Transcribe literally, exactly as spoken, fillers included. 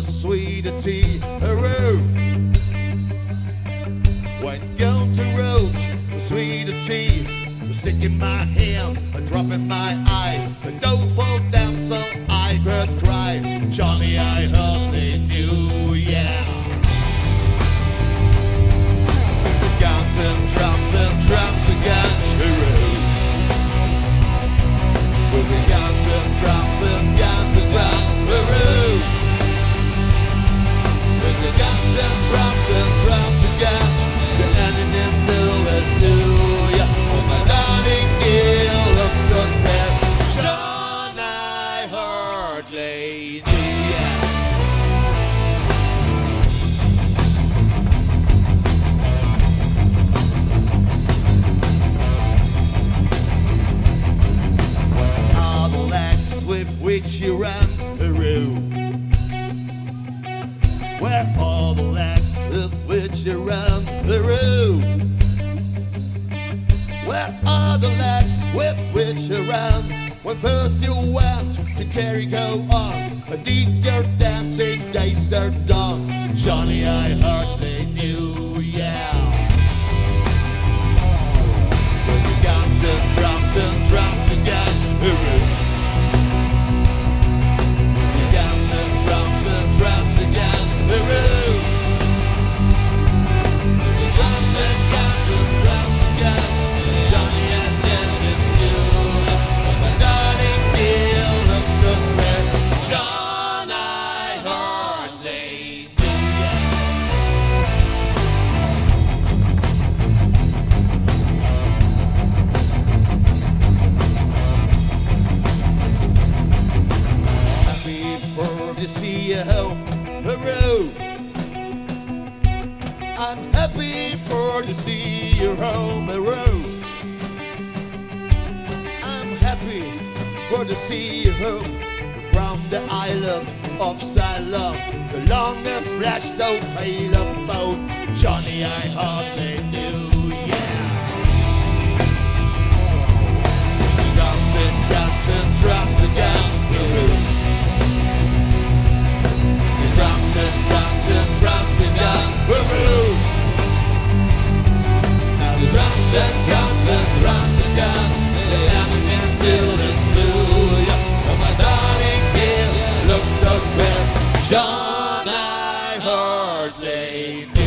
the sweet tea road. When go to road, the sweet tea, stick in my hand, a drop in my eye, but don't fall down so I could cry. Johnny, I hardly knew, yeah. Guns and drums and drums against the road. With the guns and drums and guns and drums the road. With the guns and drums and drums against the enemy middle is new, yeah. Oh my darling dear, looks so bad. John, I hardly knew, yeah. All the legs with which you ran through. Where all the legs with which you ran through. Where are the legs with which you ran? When first you went to Jericho on, but did your dancing days are done. Johnny, I hardly knew, yeah. With the guns and drums and drums against the room. The guns and drums and drums against the room. The drums and guns and drums against Johnny and Dennis knew. Oh my darling dear, looks so square. John, I hardly knew, yeah. Happy for to see you home the road. I'm happy for to see you home the road. Happy for to see you home from the island of Ceylon. The longer flash so pale of boat. Johnny, I hardly knew, yeah. Drums and drums and drums against the room. Drums and drums and drums against the room. Now the drums and drums and drums against the enemy. Oh my darling dear, look so square. John, I hardly knew.